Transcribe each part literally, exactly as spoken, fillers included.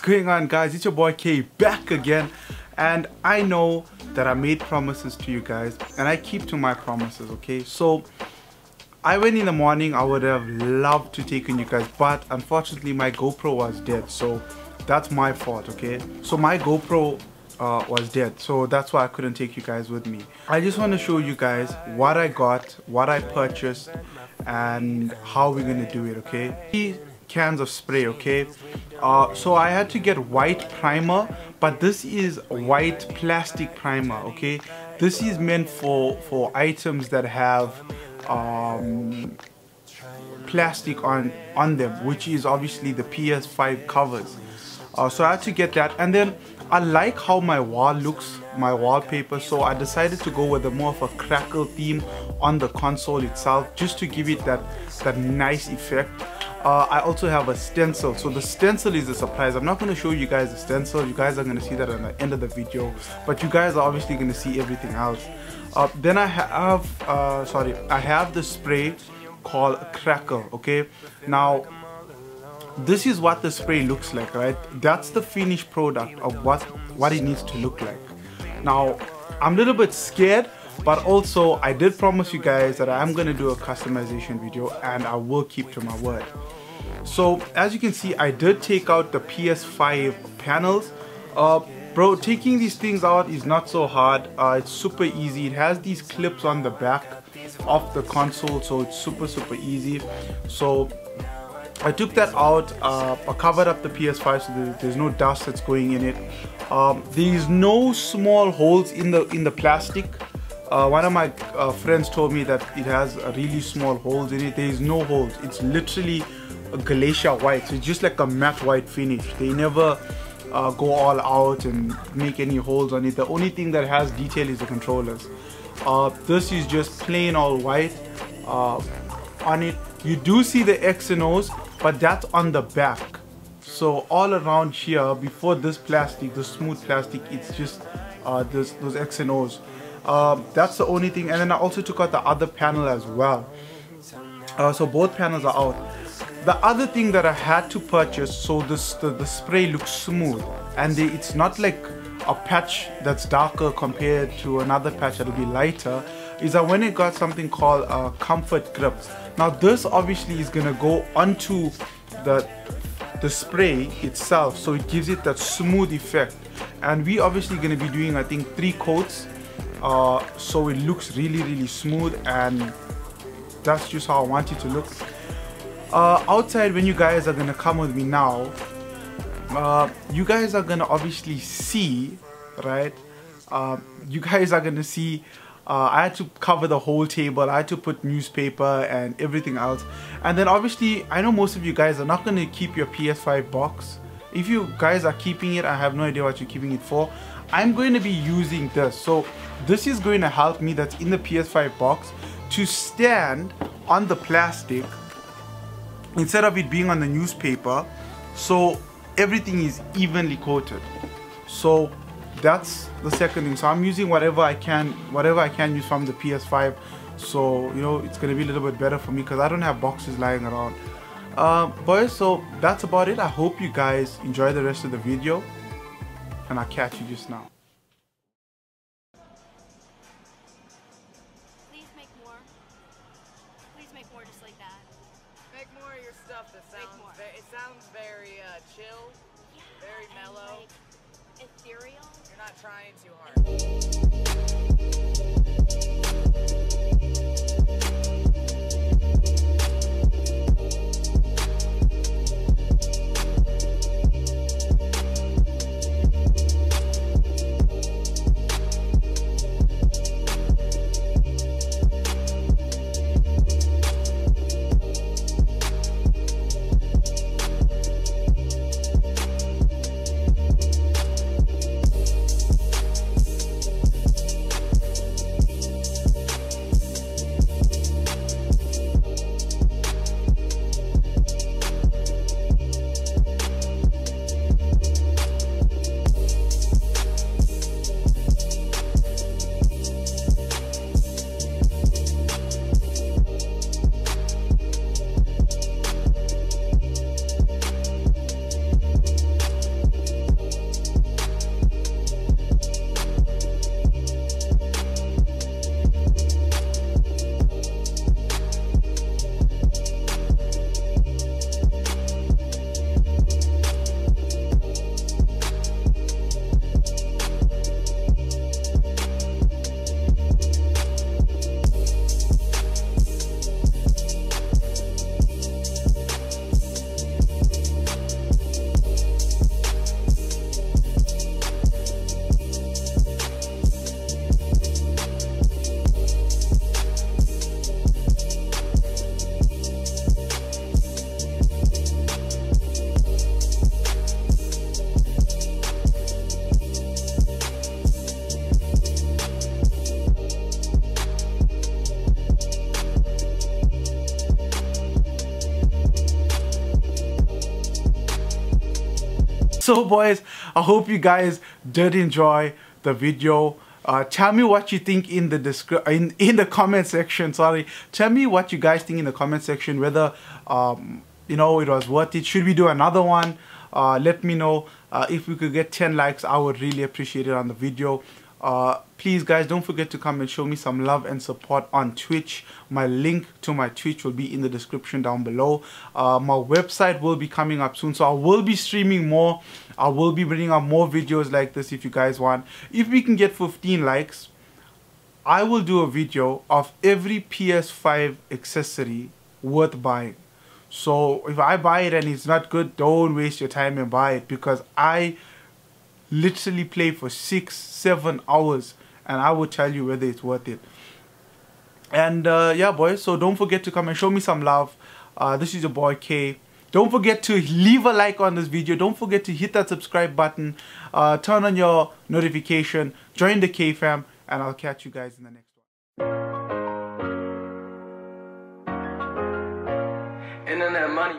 going on, guys? It's your boy K back again, and I know that I made promises to you guys and I keep to my promises. Okay, so I went in the morning. I would have loved to take in you guys, but unfortunately my GoPro was dead, so that's my fault. Okay, so my GoPro uh, was dead, so that's why I couldn't take you guys with me. I just want to show you guys what I got, what I purchased, and how we're gonna do it. Okay, three cans of spray. Okay, uh, so I had to get white primer, but this is white plastic primer. Okay, this is meant for for items that have um, plastic on on them, which is obviously the P S five covers. Uh, so I had to get that, and then I like how my wall looks, my wallpaper, so I decided to go with a more of a crackle theme on the console itself, just to give it that that nice effect. Uh, I also have a stencil, so the stencil is a surprise. I'm not going to show you guys the stencil. You guys are going to see that at the end of the video, but you guys are obviously going to see everything else. Uh, then I have, uh, sorry, I have the spray called Crackle. Okay, now this is what the spray looks like, right? That's the finished product of what what it needs to look like. Now I'm a little bit scared, but also I did promise you guys that I'm gonna do a customization video, and I will keep to my word. So as you can see, I did take out the P S five panels. Uh, bro, taking these things out is not so hard. Uh, it's super easy. It has these clips on the back of the console, so it's super super easy. So I took that out. uh, I covered up the P S five so there, there's no dust that's going in it. Um, there's no small holes in the in the plastic. Uh, one of my uh, friends told me that it has uh, really small holes in it. There is no holes. It's literally a Glacier white, so it's just like a matte white finish. They never uh, go all out and make any holes on it. The only thing that has detail is the controllers. Uh, this is just plain all white. Uh, on it you do see the X and O's, but that's on the back. So all around here, before this plastic, the smooth plastic, it's just uh, this, those X and O's. Um, that's the only thing. And then I also took out the other panel as well. Uh, so both panels are out. The other thing that I had to purchase, so this the, the spray looks smooth, and they, it's not like a patch that's darker compared to another patch that'll be lighter, is I went and got something called uh, Comfort Grip. Now this obviously is gonna go onto the the spray itself, so it gives it that smooth effect. And we obviously gonna be doing, I think, three coats, uh, so it looks really really smooth, and that's just how I want it to look. Uh, outside, when you guys are gonna come with me now, uh, you guys are gonna obviously see, right? Uh, you guys are gonna see. Uh, I had to cover the whole table. I had to put newspaper and everything else. And then obviously, I know most of you guys are not going to keep your P S five box. If you guys are keeping it, I have no idea what you're keeping it for. I'm going to be using this. So this is going to help me, that's in the P S five box, to stand on the plastic instead of it being on the newspaper. So everything is evenly coated. So that's the second thing. So I'm using whatever I can, whatever I can use from the P S five. So you know, it's gonna be a little bit better for me because I don't have boxes lying around. Uh, boys, so that's about it. I hope you guys enjoy the rest of the video, and I'll catch you just now. Please make more. Please make more just like that. Make more of your stuff that sounds very, it sounds very uh, chill, Yeah, very and, mellow. like, ethereal. You're not trying too hard. So boys, I hope you guys did enjoy the video. Uh, tell me what you think in the descri in in the comment section. Sorry, tell me what you guys think in the comment section. Whether um, you know it was worth it. Should we do another one? Uh, let me know. Uh, if we could get ten likes, I would really appreciate it on the video. Uh, please guys, don't forget to come and show me some love and support on Twitch. My link to my Twitch will be in the description down below. Uh, my website will be coming up soon, so I will be streaming more. I will be bringing up more videos like this if you guys want. If we can get fifteen likes, I will do a video of every P S five accessory worth buying. So if I buy it and it's not good, don't waste your time and buy it, because I literally play for six, seven hours and I will tell you whether it's worth it. And uh, yeah boys, so don't forget to come and show me some love. Uh, this is your boy K. Don't forget to leave a like on this video. Don't forget to hit that subscribe button. Uh, turn on your notification. Join the K fam, and I'll catch you guys in the next one. Internet money.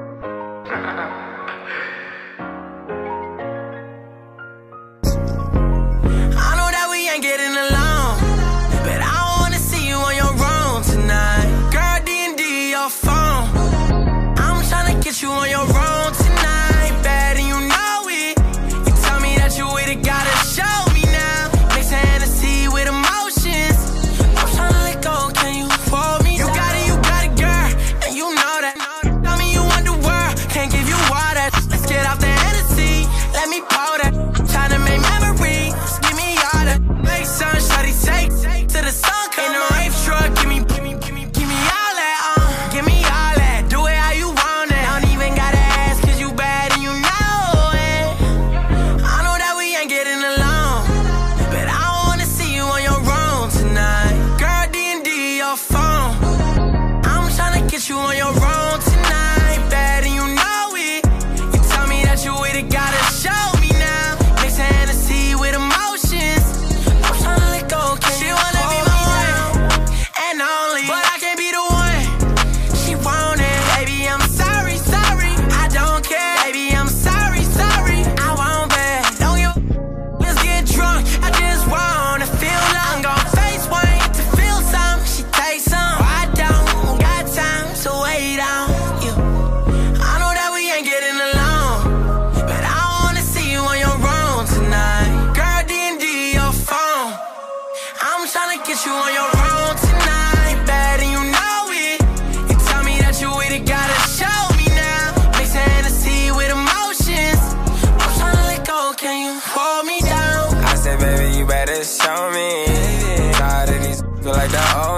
I know that we ain't getting along, but I wanna see you on your own tonight. Girl, D and D your phone. I'm tryna get you on your own tonight. Bad and you know it. You tell me that you with it, gotta show me now. Mix Hennessy with emotions. I'm tryna let go, can you hold me? You got it, you got it, girl, and you know that. Tell me you want the world, can't give you water. Let's get off the Hennessy, let me pour that. Tryna make memories, give me all that. Make sun, shawty, take to the sun, come in the rave truck, give me, give me, give me, give me all that, uh, give me all that. Do it how you want it. Don't even gotta ask, cause you bad and you know it. I know that we ain't getting along, but I wanna see you on your own tonight. Girl, D and D your phone. I'm tryna get you on your own tonight. Bad and you know it. You tell me that you with it, gotta show me now. Mix Hennessy with emotions. I'm tryna let go, can she wanna be my one and only, but I can't be the one. She want it, baby, I'm sorry, sorry. I don't care, baby, I'm sorry, sorry. I won't bet, don't give a- let's get drunk. I just wanna feel love. I'm gon' face one to feel some. She takes some, I don't got time to wait on you. I know that we ain't getting along, but I wanna see you on your own tonight. Girl, D and D your phone. I'm tryna get you on your own tonight. Bad and you know it. You tell me that you with it, gotta show me now. Mix Hennessy with emotions. I'm tryna let go, can you hold me down? I said, baby, you better show me. Tired of these feel like the